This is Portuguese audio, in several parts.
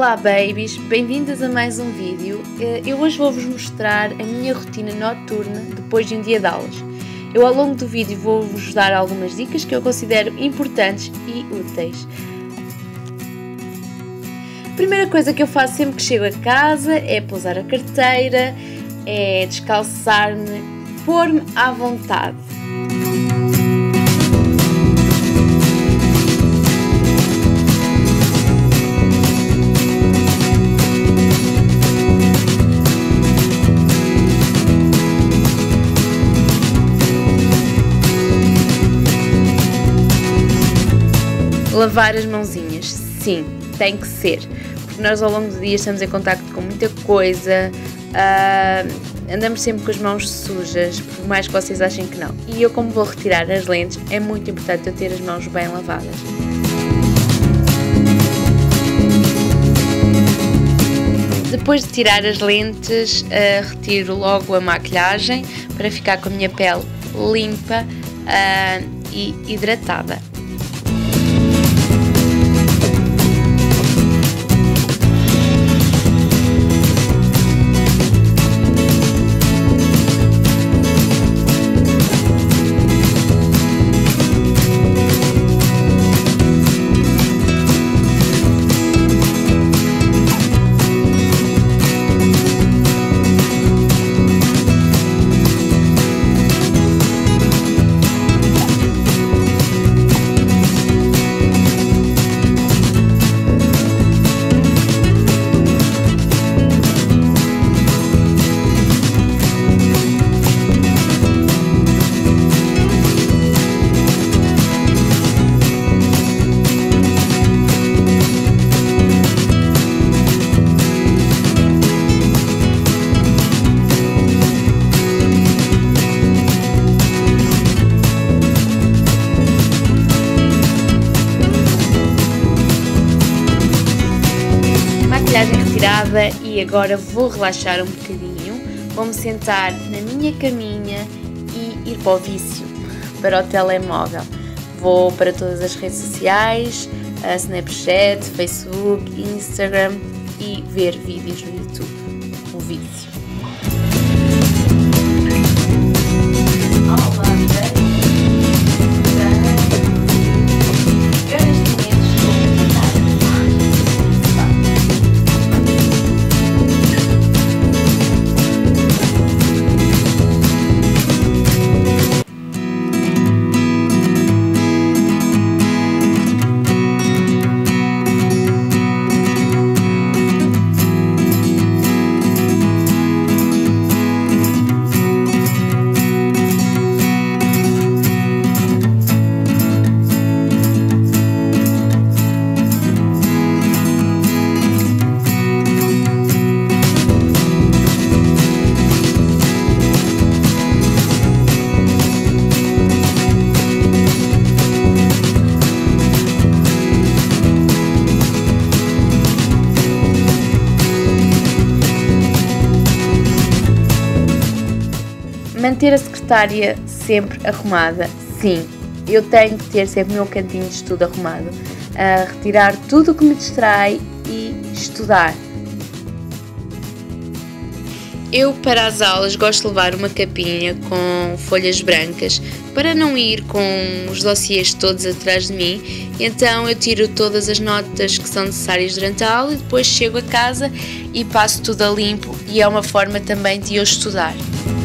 Olá babies, bem-vindas a mais um vídeo. Eu hoje vou-vos mostrar a minha rotina noturna depois de um dia de aulas. Eu ao longo do vídeo vou-vos dar algumas dicas que eu considero importantes e úteis. A primeira coisa que eu faço sempre que chego a casa é pousar a carteira, é descalçar-me, pôr-me à vontade. Lavar as mãozinhas, sim, tem que ser, porque nós ao longo do dia estamos em contacto com muita coisa, andamos sempre com as mãos sujas, por mais que vocês achem que não. E eu, como vou retirar as lentes, é muito importante eu ter as mãos bem lavadas. Depois de tirar as lentes, retiro logo a maquilhagem para ficar com a minha pele limpa e hidratada. Maquilhagem retirada e agora vou relaxar um bocadinho, vou-me sentar na minha caminha e ir para o vício, para o telemóvel. Vou para todas as redes sociais, Snapchat, Facebook, Instagram e ver vídeos no YouTube, o vício. Manter a secretária sempre arrumada, sim, eu tenho que ter sempre o meu cantinho de estudo arrumado, retirar tudo o que me distrai e estudar. Eu, para as aulas, gosto de levar uma capinha com folhas brancas para não ir com os dossiês todos atrás de mim. Então eu tiro todas as notas que são necessárias durante a aula e depois chego a casa e passo tudo a limpo, e é uma forma também de eu estudar.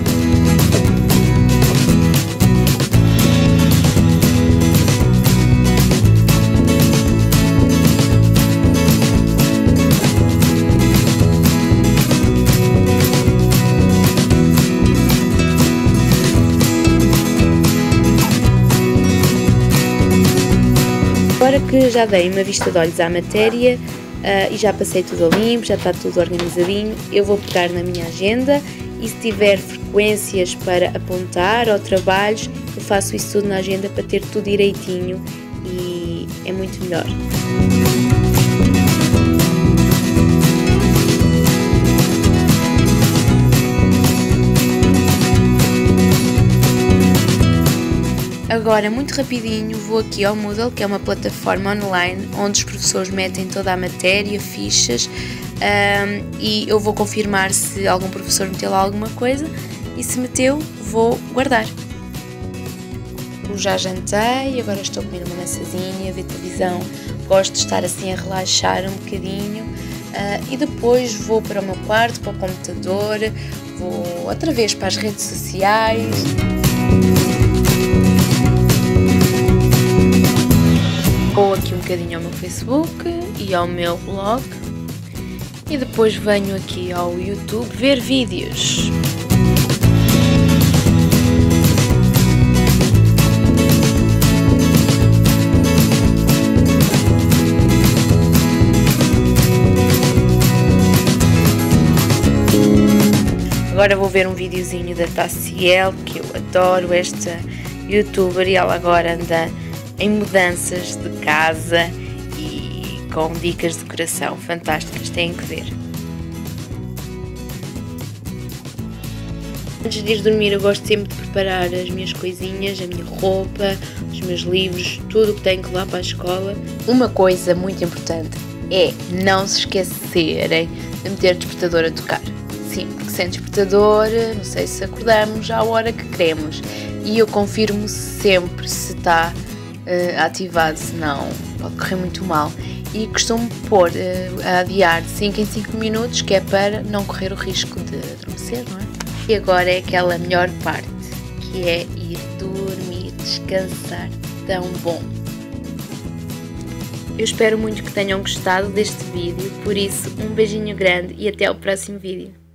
Agora que já dei uma vista de olhos à matéria e já passei tudo a limpo, já está tudo organizadinho, eu vou pegar na minha agenda e se tiver frequências para apontar ou trabalhos, eu faço isso tudo na agenda para ter tudo direitinho e é muito melhor. Agora, muito rapidinho, vou aqui ao Moodle, que é uma plataforma online onde os professores metem toda a matéria, fichas, e eu vou confirmar se algum professor meteu lá alguma coisa, e se meteu, vou guardar. Eu já jantei, agora estou a comer uma maçazinha, a ver televisão, gosto de estar assim a relaxar um bocadinho, e depois vou para o meu quarto, para o computador, vou outra vez para as redes sociais. Vou aqui um bocadinho ao meu Facebook e ao meu blog e depois venho aqui ao YouTube ver vídeos. Agora vou ver um videozinho da Taciel, que eu adoro esta youtuber, e ela agora anda em mudanças de casa e com dicas de decoração fantásticas, têm que ver. Antes de ir dormir eu gosto sempre de preparar as minhas coisinhas, a minha roupa, os meus livros, tudo o que tenho que levar para a escola. Uma coisa muito importante é não se esquecerem de meter despertador a tocar. Sim, porque sem despertador, não sei se acordamos à hora que queremos, e eu confirmo sempre se está ativado, senão pode correr muito mal, e costumo pôr a adiar de 5 em 5 minutos, que é para não correr o risco de adormecer, não é? E agora é aquela melhor parte, que é ir dormir, descansar, tão bom. Eu espero muito que tenham gostado deste vídeo, por isso um beijinho grande e até ao próximo vídeo.